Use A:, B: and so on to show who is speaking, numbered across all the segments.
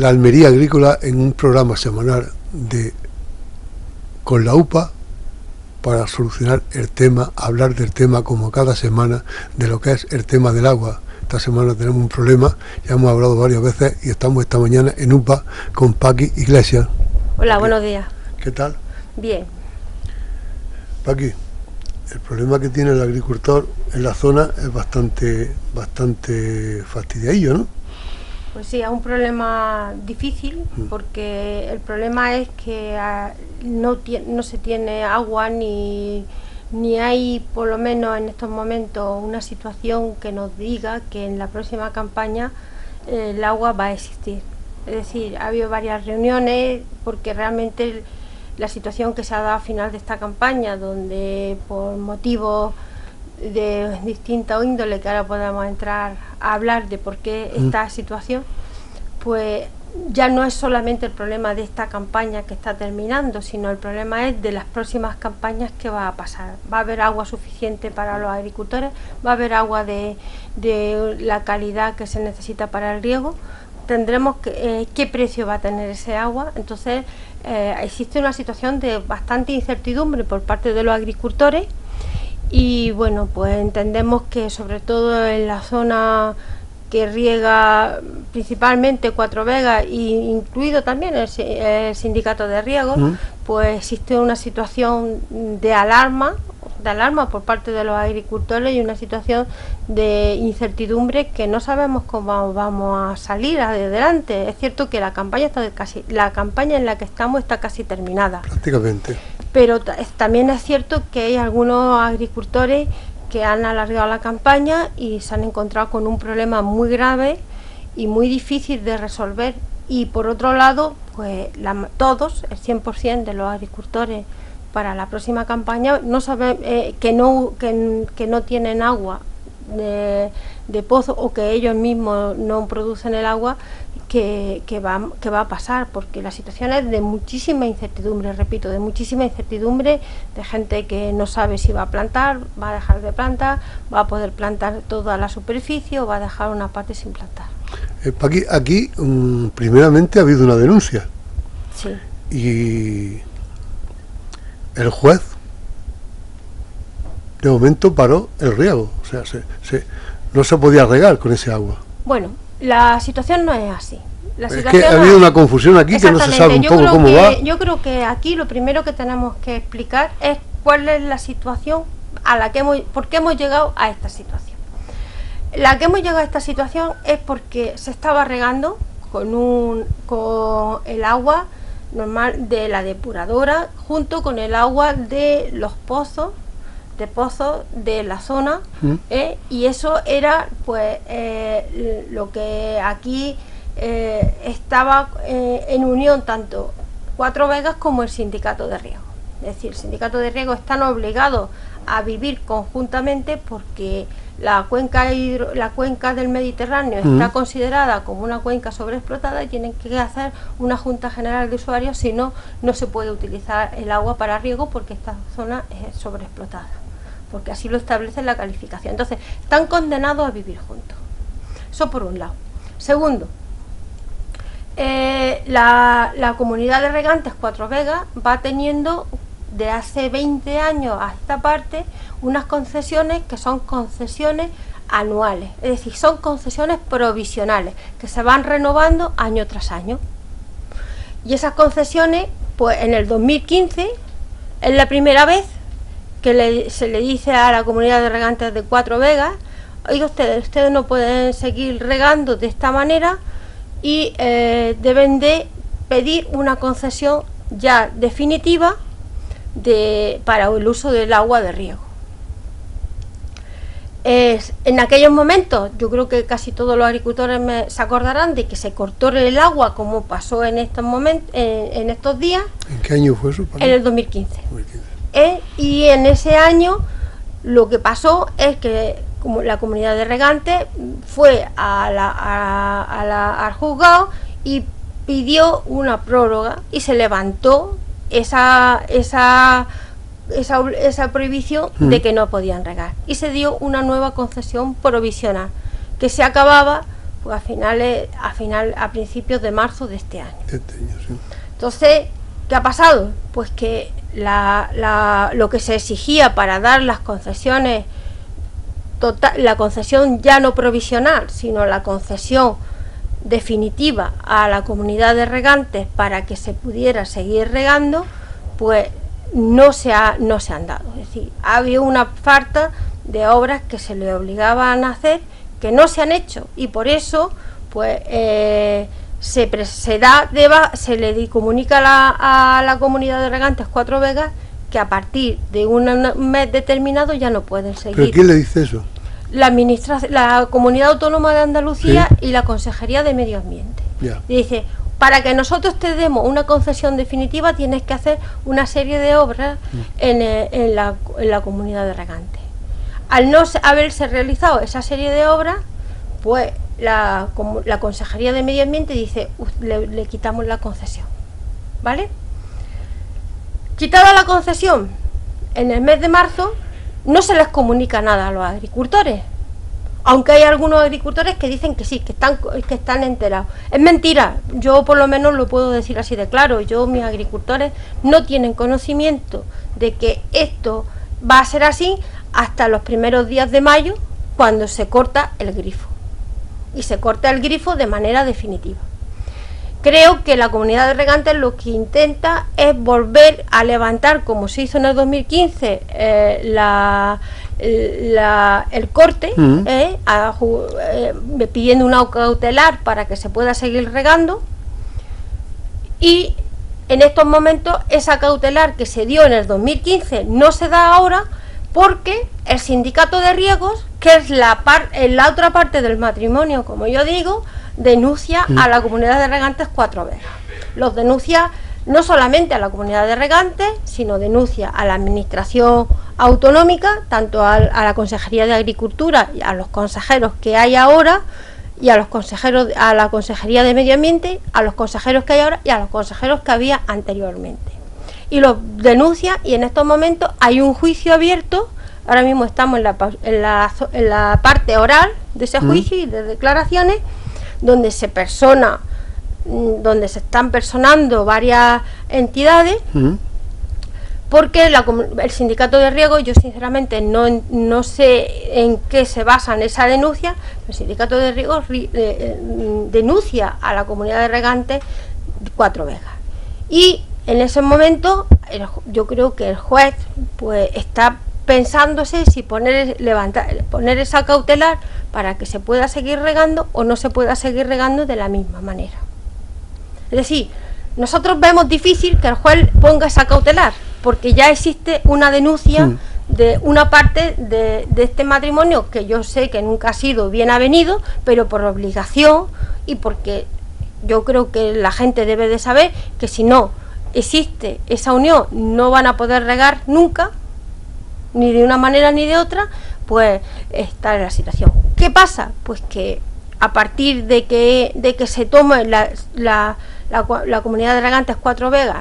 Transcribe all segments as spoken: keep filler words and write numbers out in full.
A: la Almería Agrícola en un programa semanal de con la U P A para solucionar el tema, hablar del tema como cada semana de lo que es el tema del agua. Esta semana tenemos un problema, ya hemos hablado varias veces y estamos esta mañana en U P A con Paqui Iglesias.
B: Hola, buenos días.
A: ¿Qué tal?
B: Bien.
A: Paqui, el problema que tiene el agricultor en la zona es bastante, bastante fastidiadillo, ¿no?
B: Pues sí, es un problema difícil porque el problema es que no, no se tiene agua ni, ni hay, por lo menos en estos momentos, una situación que nos diga que en la próxima campaña eh, el agua va a existir. Es decir, ha habido varias reuniones porque realmente el, la situación que se ha dado a final de esta campaña, donde por motivos de distinta índole, que ahora podemos entrar a hablar de por qué esta situación, pues ya no es solamente el problema de esta campaña que está terminando, sino el problema es de las próximas campañas que va a pasar. Va a haber agua suficiente para los agricultores, va a haber agua de, de la calidad que se necesita para el riego, tendremos que, eh, qué precio va a tener ese agua. Entonces eh, existe una situación de bastante incertidumbre por parte de los agricultores. Y bueno, pues entendemos que sobre todo en la zona que riega principalmente Cuatro Vegas, y incluido también el, el sindicato de riego, ¿Mm? pues existe una situación de alarma, de alarma por parte de los agricultores y una situación de incertidumbre que no sabemos cómo vamos a salir adelante. Es cierto que la campaña está casi, la campaña en la que estamos está casi terminada.
A: Prácticamente.
B: Pero también es cierto que hay algunos agricultores que han alargado la campaña y se han encontrado con un problema muy grave y muy difícil de resolver. Y por otro lado, pues la, todos, el cien por cien de los agricultores para la próxima campaña no saben eh, que, no, que, que no tienen agua de, de pozo, o que ellos mismos no producen el agua que, que, va, que va a pasar, porque la situación es de muchísima incertidumbre, repito, de muchísima incertidumbre, de gente que no sabe si va a plantar, va a dejar de plantar, va a poder plantar toda la superficie o va a dejar una parte sin plantar.
A: Eh, aquí, aquí um, primeramente ha habido una denuncia.
B: Sí.
A: Y el juez de momento paró el riego, o sea, se, se, no se podía regar con ese agua.
B: Bueno, la situación no es así. La
A: es que ha habido una confusión aquí que no se sabe un
B: yo
A: poco cómo
B: que,
A: va.
B: Yo creo que aquí lo primero que tenemos que explicar es cuál es la situación a la que hemos, por qué hemos llegado a esta situación. La que hemos llegado a esta situación es porque se estaba regando con un con el agua normal de la depuradora junto con el agua de los pozos de pozos de la zona, ¿Mm? eh, y eso era pues eh, lo que aquí eh, estaba eh, en unión tanto Cuatro Vegas como el sindicato de riego. Es decir, el sindicato de riego están obligados a vivir conjuntamente porque la cuenca hidro, la cuenca del Mediterráneo ¿Mm? está considerada como una cuenca sobreexplotada y tienen que hacer una junta general de usuarios, si no, no se puede utilizar el agua para riego porque esta zona es sobreexplotada, porque así lo establece la calificación. Entonces, están condenados a vivir juntos. Eso por un lado. Segundo, eh, la, la comunidad de regantes Cuatro Vegas va teniendo de hace veinte años a esta parte unas concesiones que son concesiones anuales, es decir, son concesiones provisionales que se van renovando año tras año. Y esas concesiones, pues en el dos mil quince es la primera vez que le, se le dice a la comunidad de regantes de Cuatro Vegas: oiga, ustedes, ustedes no pueden seguir regando de esta manera y eh, deben de pedir una concesión ya definitiva de, para el uso del agua de riego. Es, en aquellos momentos, yo creo que casi todos los agricultores me, se acordarán de que se cortó el agua, como pasó en estos momentos, en, en estos días.
A: ¿En qué año fue eso?
B: En el dos mil quince. dos mil quince. Eh, y en ese año lo que pasó es que como la comunidad de regantes fue a la, a, a la, al juzgado y pidió una prórroga y se levantó esa esa esa, esa prohibición mm. de que no podían regar y se dio una nueva concesión provisional que se acababa pues a finales, a final, a principios de marzo de este año.
A: Este año, sí.
B: Entonces, ¿qué ha pasado? Pues que la, la, lo que se exigía para dar las concesiones, total, la concesión ya no provisional, sino la concesión definitiva a la comunidad de regantes para que se pudiera seguir regando, pues no se, ha, no se han dado. Es decir, ha habido una falta de obras que se le obligaban a hacer, que no se han hecho, y por eso pues eh, se, se, da de, se le comunica a la, a la comunidad de regantes Cuatro Vegas que a partir de un mes determinado ya no pueden seguir.
A: ¿Pero quién le dice eso?
B: La, administración, la Comunidad Autónoma de Andalucía, ¿sí?, y la Consejería de Medio Ambiente.
A: Yeah.
B: Dice, para que nosotros te demos una concesión definitiva tienes que hacer una serie de obras mm. en, en, la, en la comunidad de regantes. Al no haberse realizado esa serie de obras, pues la, la Consejería de Medio Ambiente dice, le, le quitamos la concesión, ¿vale? Quitada la concesión, en el mes de marzo no se les comunica nada a los agricultores, aunque hay algunos agricultores que dicen que sí, que están, que están enterados. Es mentira, yo por lo menos lo puedo decir así de claro, yo, mis agricultores no tienen conocimiento de que esto va a ser así hasta los primeros días de mayo, cuando se corta el grifo, y se corta el grifo de manera definitiva. Creo que la comunidad de regantes lo que intenta es volver a levantar, como se hizo en el dos mil quince, eh, la, la, el corte, uh-huh. eh, a, eh, pidiendo una cautelar para que se pueda seguir regando, y en estos momentos esa cautelar que se dio en el dos mil quince no se da ahora, porque el sindicato de riegos, que es la, par, en la otra parte del matrimonio, como yo digo, denuncia mm. a la comunidad de regantes Cuatro Vegas. Los denuncia no solamente a la comunidad de regantes, sino denuncia a la administración autonómica, tanto a, a la Consejería de Agricultura y a los consejeros que hay ahora, y a los consejeros, a la Consejería de Medio Ambiente, a los consejeros que hay ahora y a los consejeros que había anteriormente. Y los denuncia, y en estos momentos hay un juicio abierto. Ahora mismo estamos en la, en la, en la parte oral de ese juicio mm. y de declaraciones, donde se persona, donde se están personando varias entidades, mm. porque la, el sindicato de riego, yo sinceramente no, no sé en qué se basan esa denuncia. El sindicato de riego eh, denuncia a la comunidad de regantes Cuatro Vegas, y en ese momento el, yo creo que el juez pues está pensándose si poner, levantar, poner esa cautelar para que se pueda seguir regando o no se pueda seguir regando de la misma manera. Es decir, nosotros vemos difícil que el juez ponga esa cautelar, porque ya existe una denuncia mm. de una parte de, de este matrimonio, que yo sé que nunca ha sido bien avenido, pero por obligación, y porque yo creo que la gente debe de saber que si no existe esa unión no van a poder regar nunca, ni de una manera ni de otra, pues está en la situación. ¿Qué pasa? Pues que a partir de que, de que se tome la, la, la, la comunidad de regantes Cuatro Vegas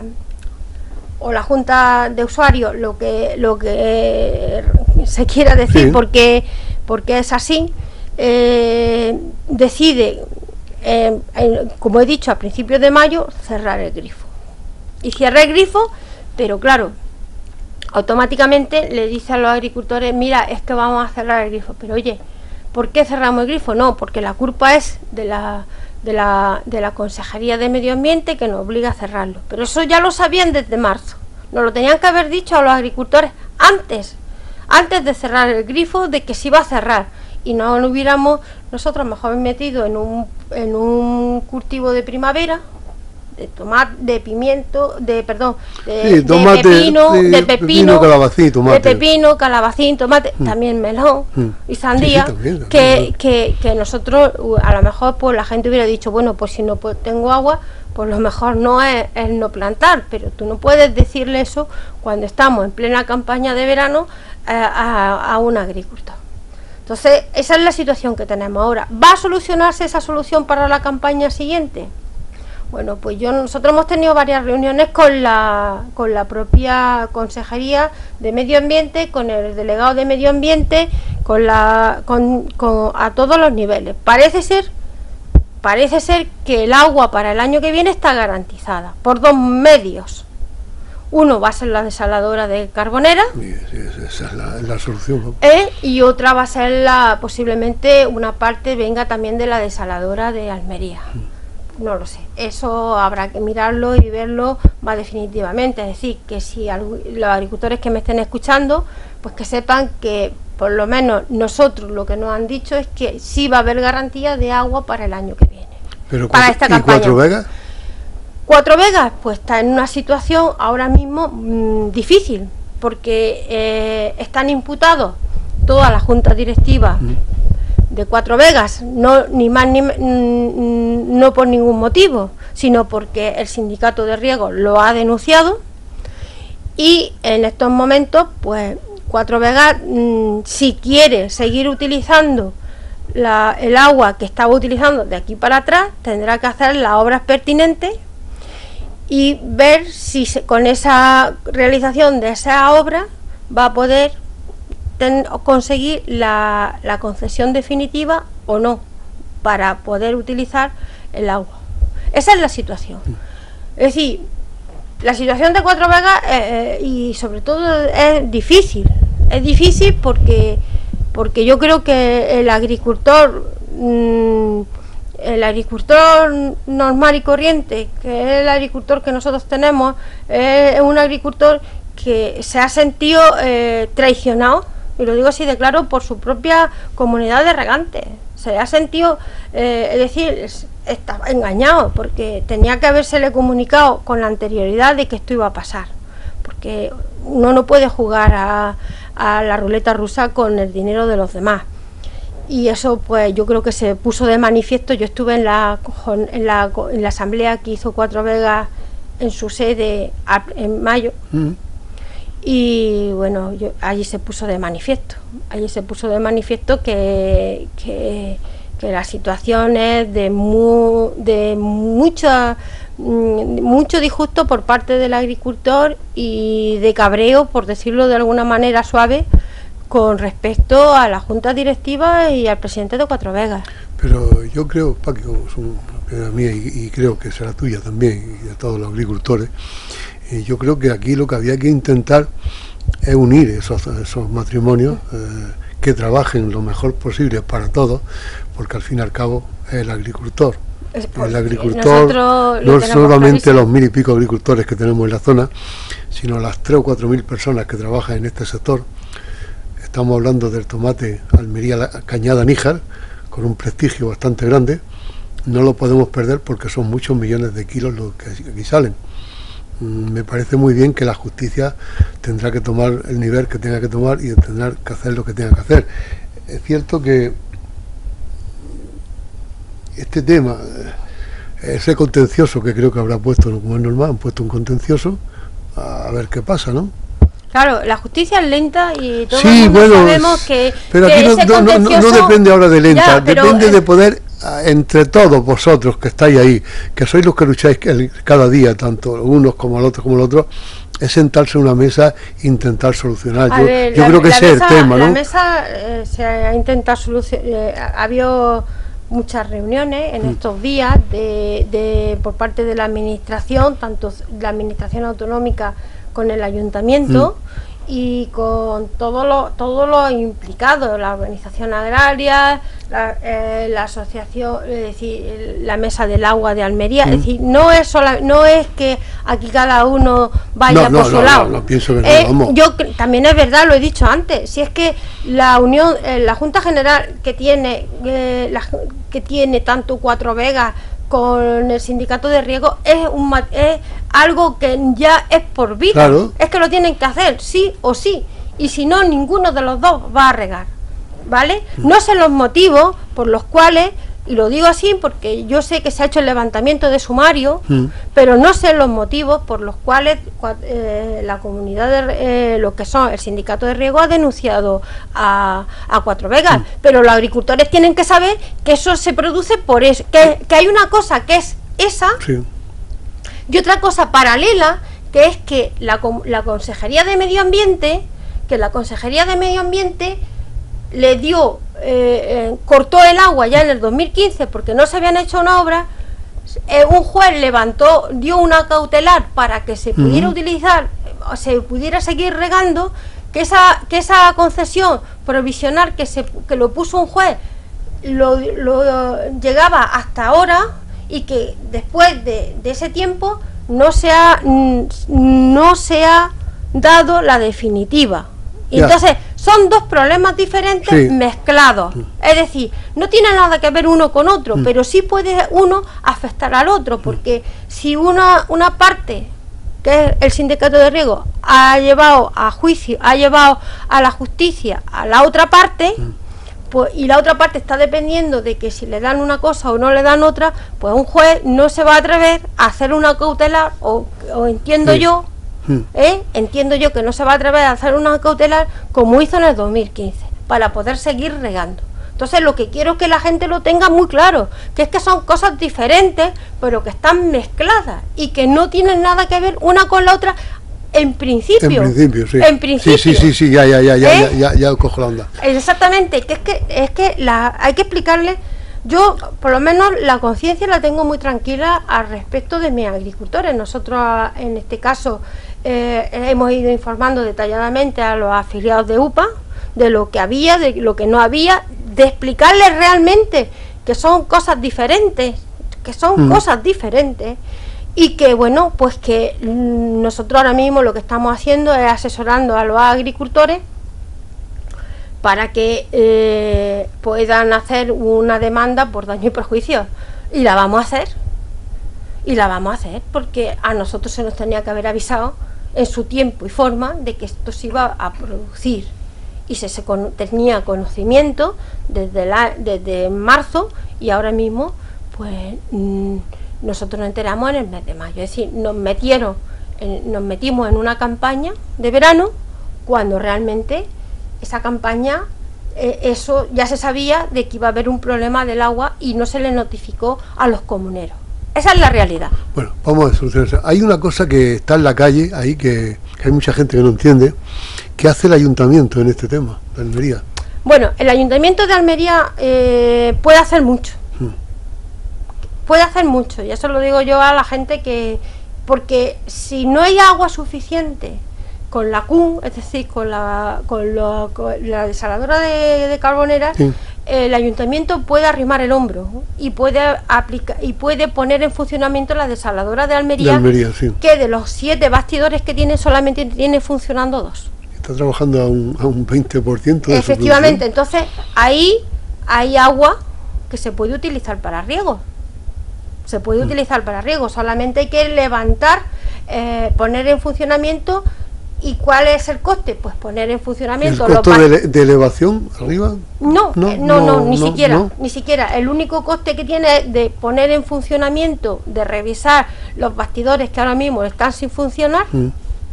B: o la Junta de Usuarios, lo que, lo que se quiera decir, sí. porque, porque es así, eh, decide, eh, eh, como he dicho, a principios de mayo, cerrar el grifo. Y cierra el grifo, pero claro, automáticamente le dice a los agricultores, mira, es que vamos a cerrar el grifo. Pero oye, ¿por qué cerramos el grifo? No, porque la culpa es de la, de la, de la Consejería de Medio Ambiente, que nos obliga a cerrarlo. Pero eso ya lo sabían desde marzo. Nos lo tenían que haber dicho a los agricultores antes, antes de cerrar el grifo, de que se iba a cerrar. Y no nos hubiéramos nosotros mejor metido en un, en un cultivo de primavera, de tomate, de pimiento, de perdón, de, sí, tomate, de pepino, de, de pepino, pepino, calabacín, tomate. de pepino, calabacín, tomate, mm. también melón mm. y sandía, sí, sí, también, que, que, que nosotros a lo mejor pues la gente hubiera dicho, bueno, pues si no pues, tengo agua, pues lo mejor no es, es no plantar, pero tú no puedes decirle eso cuando estamos en plena campaña de verano a, a, a un agricultor. Entonces, esa es la situación que tenemos ahora. ¿Va a solucionarse esa solución para la campaña siguiente? Bueno, pues yo nosotros hemos tenido varias reuniones con la, con la propia Consejería de Medio Ambiente, con el delegado de Medio Ambiente, con la, con, con, a todos los niveles. Parece ser parece ser que el agua para el año que viene está garantizada por dos medios. Uno va a ser la desaladora de Carbonera,
A: sí, sí, esa es la, la solución.
B: ¿eh? Y otra va a ser la, posiblemente una parte venga también de la desaladora de Almería. Mm. No lo sé, eso habrá que mirarlo y verlo más definitivamente. Es decir, que si los agricultores que me estén escuchando, pues que sepan que por lo menos nosotros lo que nos han dicho es que sí va a haber garantía de agua para el año que viene.
A: Pero
B: para esta
A: ¿y
B: campaña.
A: Cuatro Vegas?
B: Cuatro Vegas pues está en una situación ahora mismo mmm, difícil, porque eh, están imputados todas las juntas directivas mm. de Cuatro Vegas, no ni más ni mm, no por ningún motivo, sino porque el sindicato de riego lo ha denunciado, y en estos momentos pues Cuatro Vegas, mmm, si quiere seguir utilizando la, el agua que estaba utilizando de aquí para atrás, tendrá que hacer las obras pertinentes y ver si se, con esa realización de esa obra va a poder ten, conseguir la, la concesión definitiva o no para poder utilizar el agua. Esa es la situación. Es decir, la situación de Cuatro Vegas eh, y sobre todo es difícil. Es difícil porque porque yo creo que el agricultor mmm, el agricultor normal y corriente, que es el agricultor que nosotros tenemos, es un agricultor que se ha sentido eh, traicionado, y lo digo así de claro, por su propia comunidad de regantes. Se ha sentido, eh, es decir, estaba engañado, porque tenía que habérsele comunicado con la anterioridad de que esto iba a pasar, porque uno no puede jugar a, a la ruleta rusa con el dinero de los demás. Y eso pues yo creo que se puso de manifiesto. Yo estuve en la, en la, en la asamblea que hizo Cuatro Vegas en su sede en mayo, mm. y bueno, yo, allí se puso de manifiesto, allí se puso de manifiesto que, que, que la situación es de, mu, de mucha, mucho disgusto por parte del agricultor y de cabreo, por decirlo de alguna manera suave, con respecto a la junta directiva y al presidente de Cuatro Vegas.
A: Pero yo creo, Paqui, como es una opinión mía y, y creo que será tuya también y de todos los agricultores, eh, yo creo que aquí lo que había que intentar es unir esos, esos matrimonios, eh, que trabajen lo mejor posible para todos, porque al fin y al cabo es el agricultor. Es el agricultor, no solamente los mil y pico agricultores que tenemos en la zona, sino las tres o cuatro mil personas que trabajan en este sector. Estamos hablando del tomate Almería Cañada Níjar, con un prestigio bastante grande. No lo podemos perder porque son muchos millones de kilos los que aquí salen. Me parece muy bien que la justicia tendrá que tomar el nivel que tenga que tomar y tendrá que hacer lo que tenga que hacer. Es cierto que este tema, ese contencioso que creo que habrá puesto, como es normal, han puesto un contencioso, a ver qué pasa, ¿no?
B: Claro, la justicia es lenta y todos
A: sí, bueno,
B: sabemos que,
A: pero
B: que
A: aquí no,
B: ese
A: no,
B: contencioso...
A: no, no depende ahora de lenta,
B: ya, pero,
A: depende
B: eh,
A: de poder, entre todos vosotros que estáis ahí, que sois los que lucháis cada día, tanto unos como el otro como el otro, es sentarse en una mesa e intentar solucionar. Yo,
B: ver,
A: yo
B: la,
A: creo que ese es el tema, ¿no?
B: La mesa eh, se ha intentado solucionar, eh, ha habido muchas reuniones en mm. estos días de, de por parte de la administración, tanto la administración autonómica con el ayuntamiento mm. y con todos los todos los implicados, la organización agraria, la, eh, la asociación, es decir, la mesa del agua de Almería, mm. es decir, no es sola, no es que aquí cada uno vaya
A: no,
B: por
A: no,
B: su
A: no,
B: lado.
A: No, no, pienso que
B: eh,
A: no, vamos.
B: Yo también es verdad, lo he dicho antes, si es que la unión, eh, la Junta General que tiene eh, la, que tiene tanto Cuatro Vegas con el sindicato de riego es un es algo que ya es por vida, claro. Es que lo tienen que hacer sí o sí, y si no, ninguno de los dos va a regar, ¿vale? Mm. No sé los motivos por los cuales, y lo digo así porque yo sé que se ha hecho el levantamiento de sumario, mm. pero no sé los motivos por los cuales eh, la comunidad de eh, lo que son el sindicato de riego ha denunciado a, a Cuatro Vegas, mm. pero los agricultores tienen que saber que eso se produce por eso, que, que hay una cosa que es esa, sí. y otra cosa paralela, que es que la, la Consejería de Medio Ambiente, que la Consejería de Medio Ambiente le dio eh, cortó el agua ya en el dos mil quince porque no se habían hecho una obra, eh, un juez levantó, dio una cautelar para que se pudiera uh-huh. utilizar, se pudiera seguir regando, que esa, que esa concesión provisional que, se, que lo puso un juez lo, lo llegaba hasta ahora, y que después de, de ese tiempo no se ha, no se ha dado la definitiva. Y yeah. entonces son dos problemas diferentes sí. mezclados. Mm. Es decir, no tiene nada que ver uno con otro, mm. pero sí puede uno afectar al otro, porque mm. si una, una parte, que es el sindicato de riego, ha llevado a juicio, ha llevado a la justicia a la otra parte, mm. pues, y la otra parte está dependiendo de que si le dan una cosa o no le dan otra, pues un juez no se va a atrever a hacer una cautelar, o, o entiendo sí. yo, ¿Eh? entiendo yo que no se va a atrever a hacer una cautelar como hizo en el dos mil quince, para poder seguir regando. Entonces lo que quiero es que la gente lo tenga muy claro, que es que son cosas diferentes, pero que están mezcladas y que no tienen nada que ver una con la otra en principio. En
A: principio, sí.
B: En principio.
A: Sí, sí, sí, sí, ya, ya, ya, ya, ¿Eh? ya, ya, ya cojo la onda.
B: Exactamente, que es que, es que la, hay que explicarle. Yo, por lo menos, la conciencia la tengo muy tranquila al respecto de mis agricultores. Nosotros, en este caso, eh, hemos ido informando detalladamente a los afiliados de U P A de lo que había, de lo que no había, de explicarles realmente que son cosas diferentes, que son mm. cosas diferentes, y que, bueno, pues que nosotros ahora mismo lo que estamos haciendo es asesorando a los agricultores para que eh, puedan hacer una demanda por daño y perjuicio, y la vamos a hacer, y la vamos a hacer, porque a nosotros se nos tenía que haber avisado en su tiempo y forma de que esto se iba a producir, y se, se con, tenía conocimiento desde, la, desde marzo, y ahora mismo pues mmm, nosotros nos enteramos en el mes de mayo, es decir, nos metieron, en, nos metimos en una campaña de verano, cuando realmente esa campaña, eh, eso ya se sabía de que iba a haber un problema del agua y no se le notificó a los comuneros. Esa es la realidad.
A: Bueno, vamos a solucionar. Hay una cosa que está en la calle, ahí, que, que hay mucha gente que no entiende. ¿Qué hace el ayuntamiento en este tema de Almería?
B: Bueno, el ayuntamiento de Almería eh, puede hacer mucho. Hmm. Puede hacer mucho, y eso lo digo yo a la gente que... Porque si no hay agua suficiente con la C U N, es decir, con la, con lo, con la desaladora de, de Carbonera, sí. el ayuntamiento puede arrimar el hombro y puede aplicar y puede poner en funcionamiento la desaladora de Almería,
A: de Almería sí.
B: que de los siete bastidores que tiene solamente tiene funcionando dos.
A: Está trabajando a un, a un veinte por ciento de
B: efectivamente, entonces ahí hay agua que se puede utilizar para riego. Se puede mm. utilizar para riego, solamente hay que levantar, eh, poner en funcionamiento. ¿Y cuál es el coste? Pues poner en funcionamiento...
A: ¿El costo de, de elevación arriba?
B: No, no, eh, no, no, no, ni no, siquiera, no. ni siquiera. El único coste que tiene es de poner en funcionamiento, de revisar los bastidores que ahora mismo están sin funcionar, mm.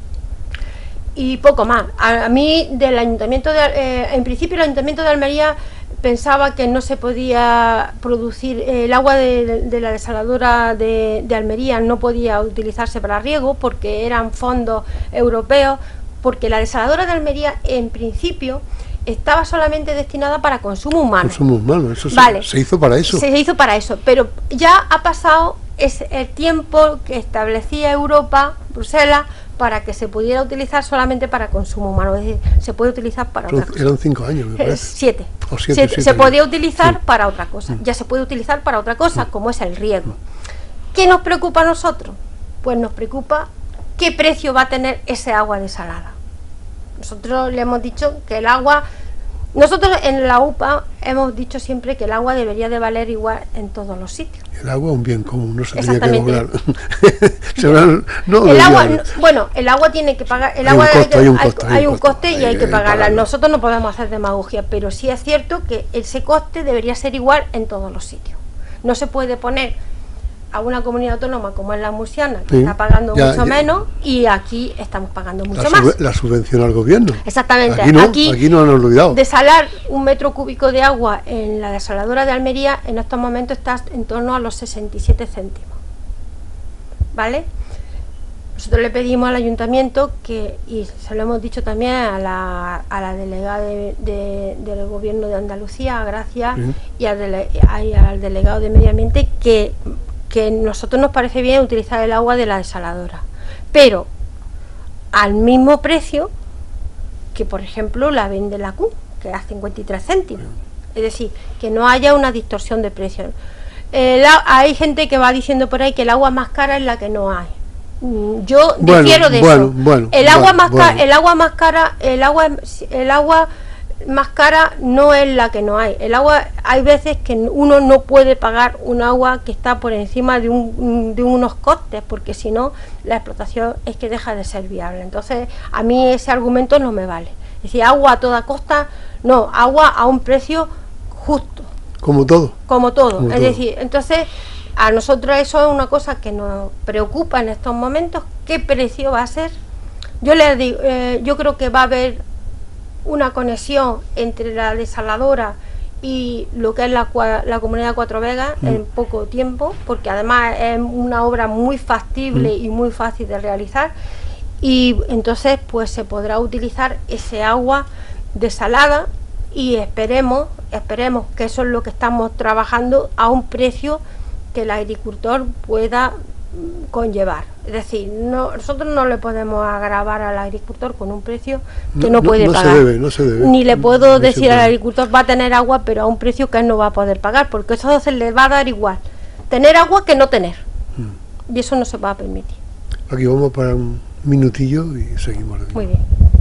B: y poco más. A, a mí, del ayuntamiento de, eh, en principio el ayuntamiento de Almería pensaba que no se podía producir, eh, el agua de, de la desaladora de, de Almería no podía utilizarse para riego porque eran fondos europeos, porque la desaladora de Almería en principio estaba solamente destinada para consumo humano.
A: Consumo humano, eso
B: vale.
A: se, se hizo para eso.
B: Se hizo para eso, pero ya ha pasado es el tiempo que establecía Europa, Bruselas, para que se pudiera utilizar solamente para consumo humano, es decir, se puede utilizar para
A: Pero
B: otra cosa.
A: Eran cinco años, me parece.
B: Siete.
A: O siete,
B: siete.
A: siete
B: se
A: años.
B: podía utilizar sí. para otra cosa,
A: mm.
B: ya se puede utilizar para otra cosa,
A: mm.
B: como es el riego. ¿Qué nos preocupa a nosotros? Pues nos preocupa qué precio va a tener ese agua desalada. Nosotros le hemos dicho que el agua... Nosotros en la U P A hemos dicho siempre que el agua debería de valer igual en todos los sitios.
A: El agua es un bien común, no se tenía que cobrar. se van, no
B: el agua, no, bueno, el agua tiene que pagar, el hay agua
A: un costo,
B: hay,
A: hay un costo,
B: hay, hay un coste
A: hay,
B: y hay, hay que pagarla.
A: pagarlo.
B: Nosotros no podemos hacer demagogia, pero sí es cierto que ese coste debería ser igual en todos los sitios. No se puede poner a una comunidad autónoma como es la murciana, que sí, está pagando ya, mucho ya. menos, y aquí estamos pagando mucho
A: la
B: más.
A: La subvención al gobierno.
B: Exactamente.
A: Aquí no,
B: aquí,
A: aquí no nos hemos olvidado.
B: Desalar un metro cúbico de agua en la desaladora de Almería en estos momentos está en torno a los sesenta y siete céntimos. ¿Vale? Nosotros le pedimos al ayuntamiento que, y se lo hemos dicho también a la, a la delegada de, de, del gobierno de Andalucía, Gracia, uh-huh. y, al dele, y al delegado de Medio Ambiente, que, que a nosotros nos parece bien utilizar el agua de la desaladora, pero al mismo precio que, por ejemplo, la vende la C U, que es a cincuenta y tres céntimos. Es decir, que no haya una distorsión de precios. Eh, hay gente que va diciendo por ahí que el agua más cara es la que no hay. Yo
A: bueno,
B: difiero de
A: bueno,
B: eso.
A: Bueno,
B: el agua
A: bueno,
B: más
A: bueno.
B: cara, el agua más cara, el agua, el agua más cara no es la que no hay. El agua, hay veces que uno no puede pagar un agua que está por encima de, un, de unos costes, porque si no la explotación es que deja de ser viable. Entonces a mí ese argumento no me vale. Es decir, agua a toda costa, no, agua a un precio justo.
A: Como todo.
B: Como todo.
A: Como
B: es
A: todo.
B: decir, entonces a nosotros eso es una cosa que nos preocupa en estos momentos. ¿Qué precio va a ser? Yo les digo, eh, yo creo que va a haber una conexión entre la desaladora y lo que es la, la comunidad Cuatro Vegas mm. en poco tiempo, porque además es una obra muy factible mm. y muy fácil de realizar, y entonces pues se podrá utilizar ese agua desalada y esperemos, esperemos que eso es lo que estamos trabajando a un precio que el agricultor pueda conllevar. Es decir, no, nosotros no le podemos agravar al agricultor con un precio que no, no puede
A: no, no
B: pagar.
A: Se debe, no se debe.
B: Ni le puedo
A: no
B: decir al agricultor va a tener agua, pero a un precio que él no va a poder pagar, porque eso se le va a dar igual. Tener agua que no tener. Hmm. Y eso no se va a permitir.
A: Aquí vamos para un minutillo y seguimos.
B: Muy bien.